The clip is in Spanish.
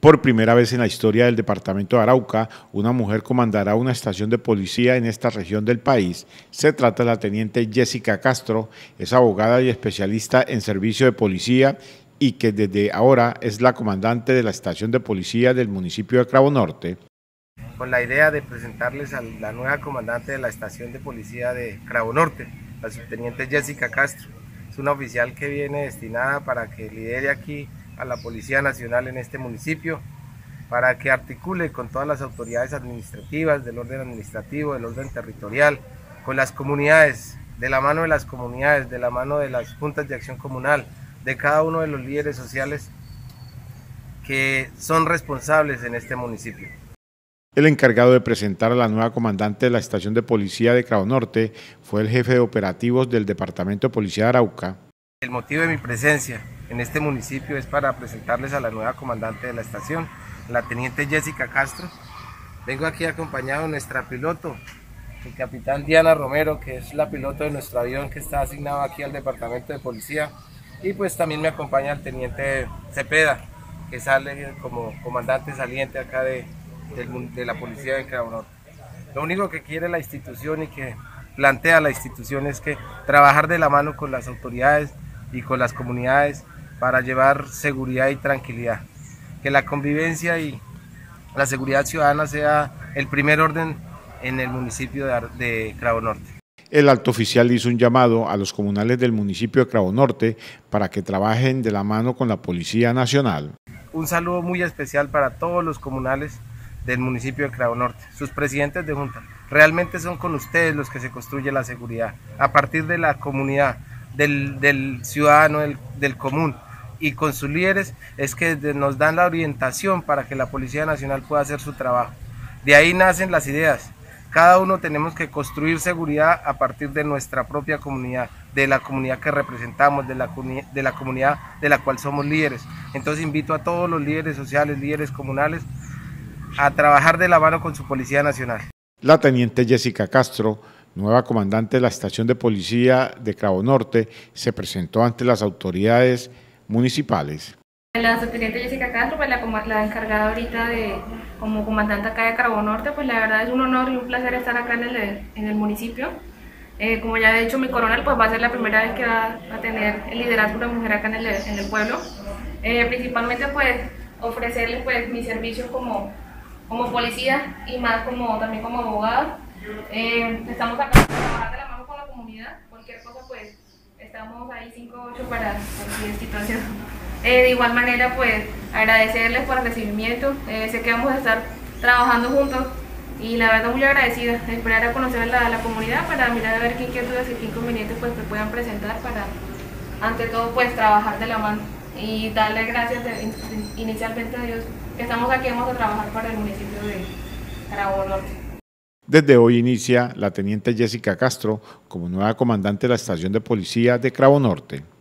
Por primera vez en la historia del departamento de Arauca, una mujer comandará una estación de policía en esta región del país. Se trata de la teniente Jessica Castro, es abogada y especialista en servicio de policía y que desde ahora es la comandante de la estación de policía del municipio de Cravo Norte. Con la idea de presentarles a la nueva comandante de la estación de policía de Cravo Norte, la subteniente Jessica Castro. Es una oficial que viene destinada para que lidere aquí a la Policía Nacional en este municipio, para que articule con todas las autoridades administrativas, del orden administrativo, del orden territorial, con las comunidades, de la mano de las comunidades, de la mano de las juntas de acción comunal, de cada uno de los líderes sociales que son responsables en este municipio. El encargado de presentar a la nueva comandante de la estación de policía de Cravo Norte fue el jefe de operativos del Departamento de Policía de Arauca. El motivo de mi presencia en este municipio es para presentarles a la nueva comandante de la estación, la teniente Jessica Castro. Vengo aquí acompañado de nuestra piloto, el capitán Diana Romero, que es la piloto de nuestro avión que está asignado aquí al Departamento de Policía, y pues también me acompaña el teniente Cepeda, que sale como comandante saliente acá de la policía de Cravo Norte. Lo único que quiere la institución y que plantea la institución es que trabajar de la mano con las autoridades y con las comunidades para llevar seguridad y tranquilidad, que la convivencia y la seguridad ciudadana sea el primer orden en el municipio de Cravo Norte. El alto oficial hizo un llamado a los comunales del municipio de Cravo Norte para que trabajen de la mano con la Policía Nacional. Un saludo muy especial para todos los comunales del municipio de Cravo Norte, sus presidentes de junta. Realmente son con ustedes los que se construye la seguridad, a partir de la comunidad, del ciudadano, del común, y con sus líderes es que nos dan la orientación para que la Policía Nacional pueda hacer su trabajo. De ahí nacen las ideas. Cada uno tenemos que construir seguridad a partir de nuestra propia comunidad, de la comunidad que representamos, de la comunidad de la cual somos líderes. Entonces invito a todos los líderes sociales, líderes comunales, a trabajar de la mano con su Policía Nacional. La teniente Jessica Castro, nueva comandante de la estación de policía de Cravo Norte, se presentó ante las autoridades municipales. La subteniente Jessica Castro, pues la encargada ahorita como comandante acá de Cravo Norte, pues la verdad es un honor y un placer estar acá en el municipio. Como ya he dicho mi coronel, pues va a ser la primera vez que va a tener el liderazgo de una mujer acá en el pueblo. Principalmente pues ofrecerle pues mis servicios como policía y más también como abogada. Estamos acá para trabajar de la mano con la comunidad, cualquier cosa pues estamos ahí 5-8 para cualquier situación. De igual manera pues agradecerles por el recibimiento, sé que vamos a estar trabajando juntos y la verdad muy agradecida, esperar a conocer a la comunidad para mirar a ver qué inquietudes y qué inconvenientes pues se puedan presentar para ante todo pues trabajar de la mano y darle gracias inicialmente a Dios que estamos aquí, vamos a trabajar para el municipio de Cravo Norte. Desde hoy inicia la teniente Jessica Castro como nueva comandante de la estación de policía de Cravo Norte.